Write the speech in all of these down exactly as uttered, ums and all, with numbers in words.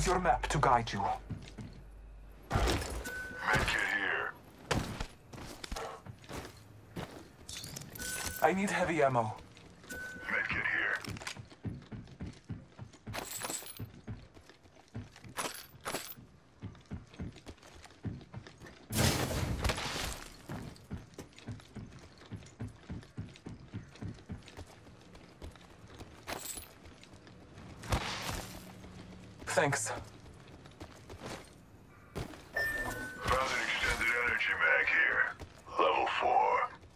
your map to guide you. Medkit here. I need heavy ammo. Medkit here. Thanks. Found an extended energy mag here. Level four.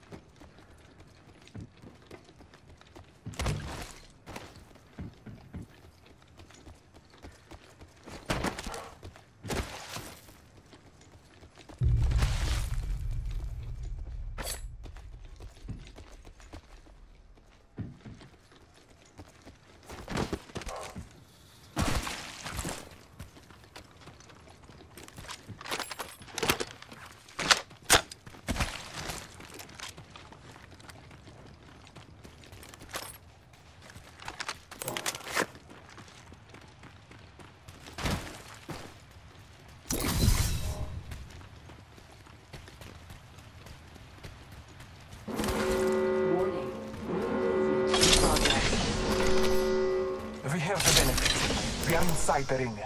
We have the benefit. We are inside the ring.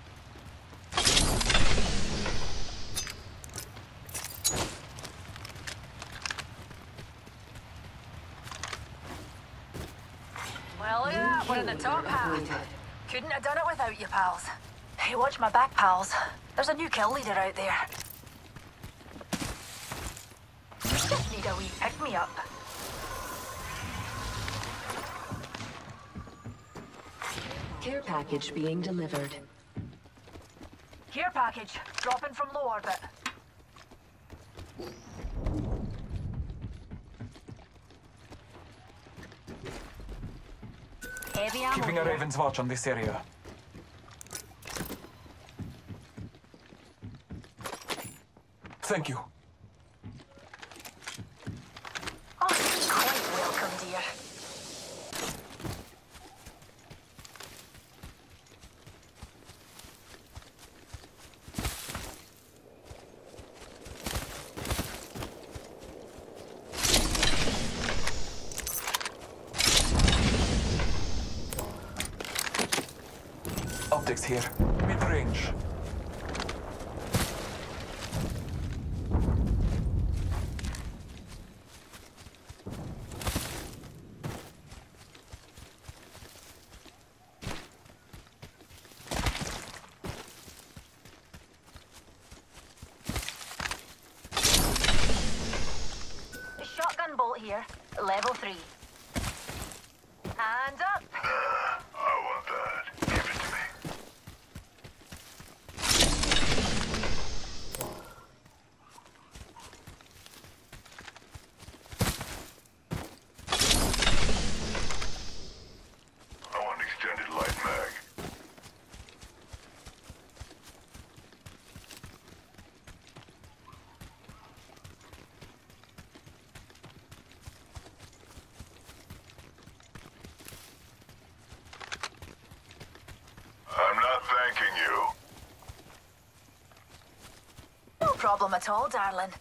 Well, look at that. We're in the top half. Couldn't have done it without you, pals. Hey, watch my back, pals. There's a new kill leader out there. Just need a wee pick-me-up. Care package being delivered. Care package, dropping from low orbit. Heavy ammo. Keeping a here. Raven's watch on this area. Thank you. Oh, quite welcome, dear. Optics here. Mid-range. Shotgun bolt here, level three. Hands up. I want that. Give it to me. I want an extended light mag. I'm not thanking you. No problem at all, darling.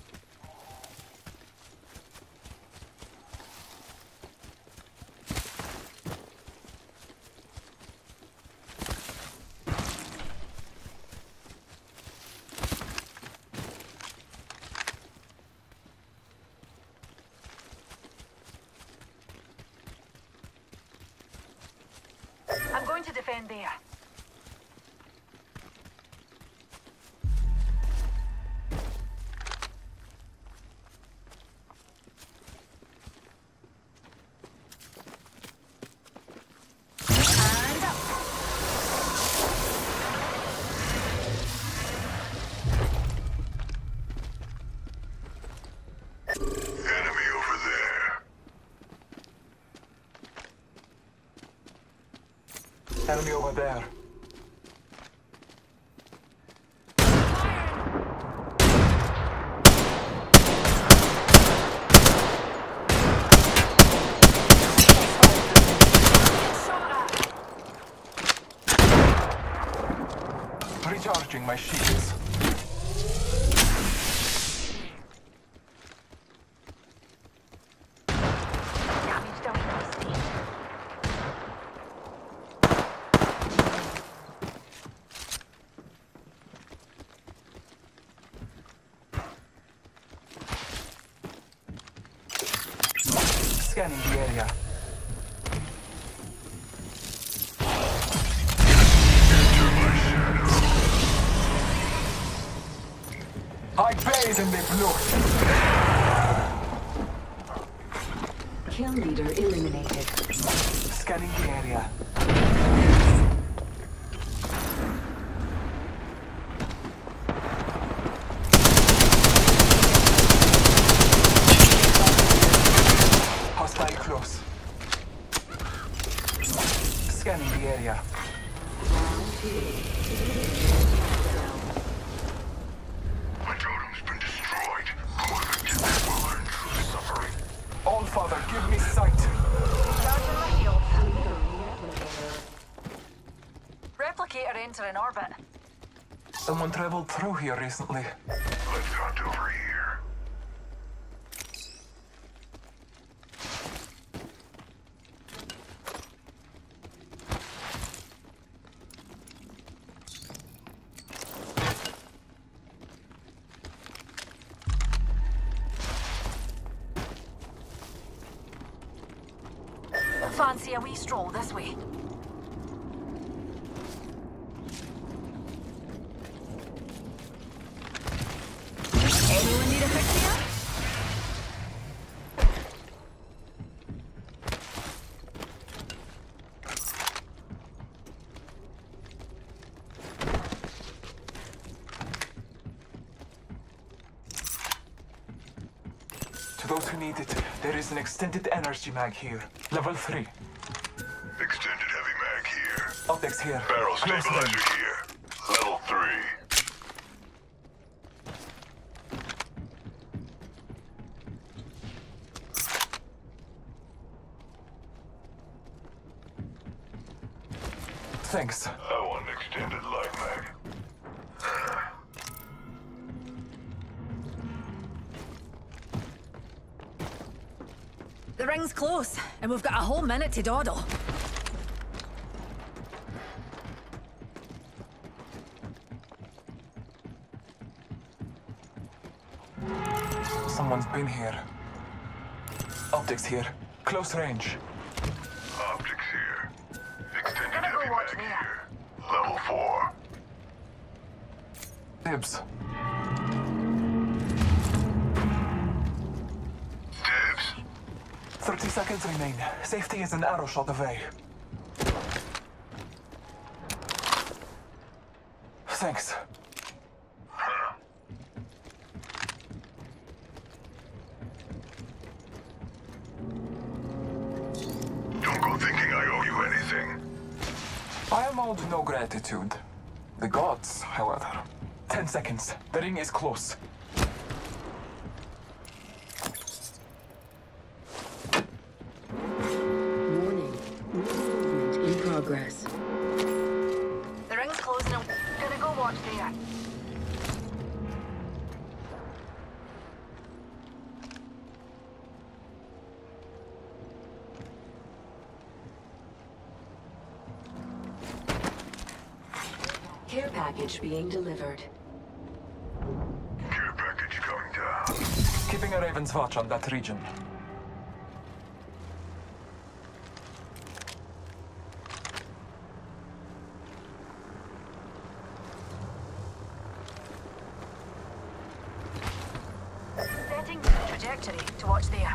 I'm going to defend there. And up. Enemy over there. Enemy over there. Recharging my shields. Damage down nasty. Scanning the area. I bathe in the blood. Kill leader eliminated. Scanning the area. Hostile close. Scanning the area. My totem's been destroyed. Whoever did that will learn true suffering. All Father, give me sight. Charging my shield. Replicator entering orbit. Someone traveled through here recently. Let's hunt over here. Fancy a wee stroll this way. Anyone need a fix here? To those who need it, there is an extended energy mag here. Level three. Extended heavy mag here. Optics here. Barrel Close stabilizer range. here. Level three. Thanks. I want an extended light mag. The ring's close, and we've got a whole minute to dawdle. Someone's been here. Optics here. Close range. Optics here. Extended Gonna go heavy watch mag there. here. Level four. Dibs. Dibs. thirty seconds remain. Safety is an arrow shot away. Thanks. Don't go thinking I owe you anything. I am owed no gratitude. The gods, however. Ten seconds. The ring is close. Warning. Movement in progress. The ring's closing, and we're gonna go watch there. Care package being delivered. Care package coming down. Keeping a raven's watch on that region. Setting trajectory to watch there.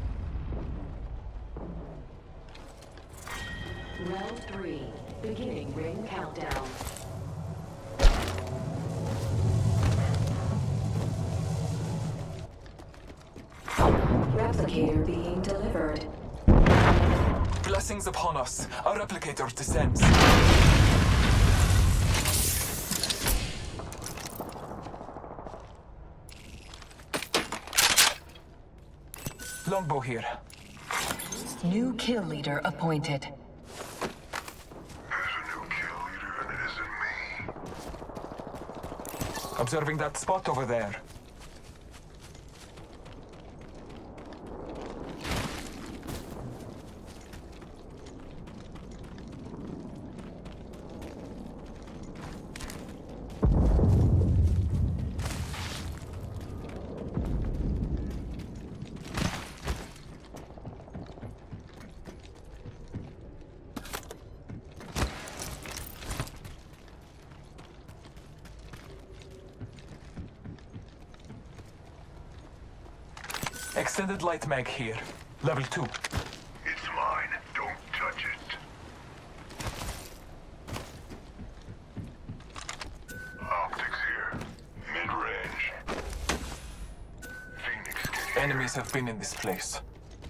Round three. Beginning ring countdown. Replicator being delivered. Blessings upon us. Our replicator descends. Longbow here. New kill leader appointed. There's a new kill leader and it isn't me. Observing that spot over there. Extended light mag here. Level two. It's mine. Don't touch it. Optics here. Mid-range. Phoenix scan. Enemies have been in this place.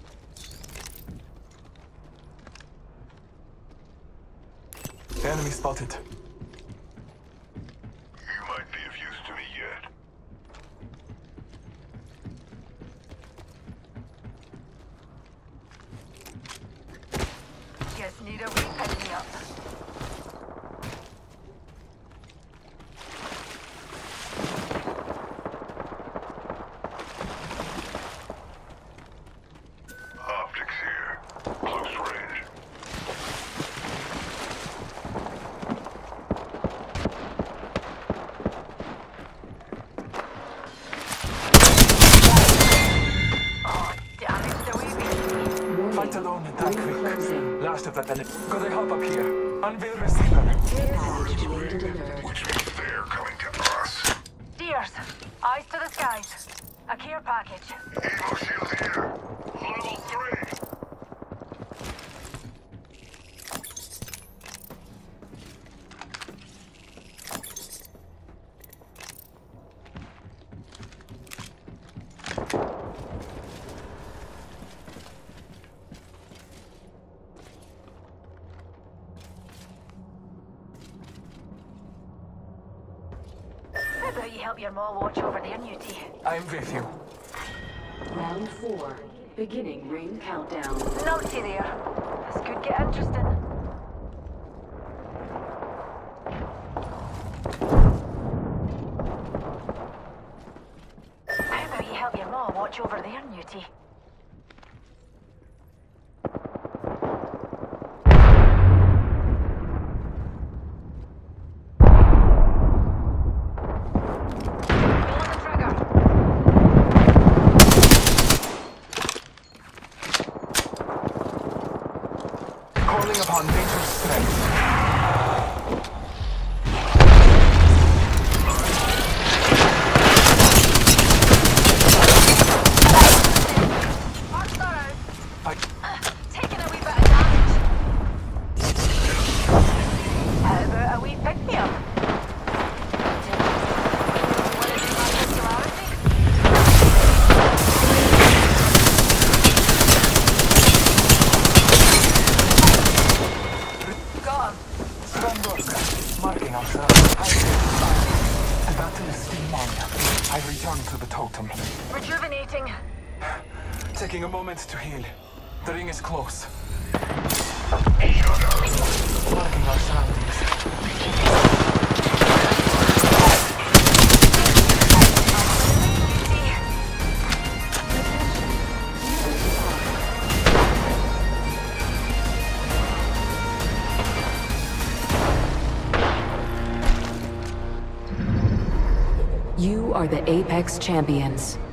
Enemy spotted. You might be of use to me yet. Just need a wee pick me up. Optics here. Close range. Oh, damage the wee bee. Fight alone and attack Ring quick. closing. Last of that enemy. Gotta help up here. Unveil receiver. Care package being delivered. Which means they're coming to us. Deers, eyes to the skies. A care package. Evo shield here. Level three. How about you help your ma watch over there, Newty? I'm with you. Round four. Beginning ring countdown. Naughty there. This could get interesting. How about you help your ma watch over there, Newty? Pulling the trigger. Calling upon nature's strength. Mark that out. I... Taking a wee bit of damage. How about a wee pick-me-up? Wanna do my popularity? Got him. Strong work. Marking our surroundings. The battle is still on. I return to the totem. Rejuvenating. Taking a moment to heal. The ring is close. Shut up. Marking our surroundings. You are the Apex Champions.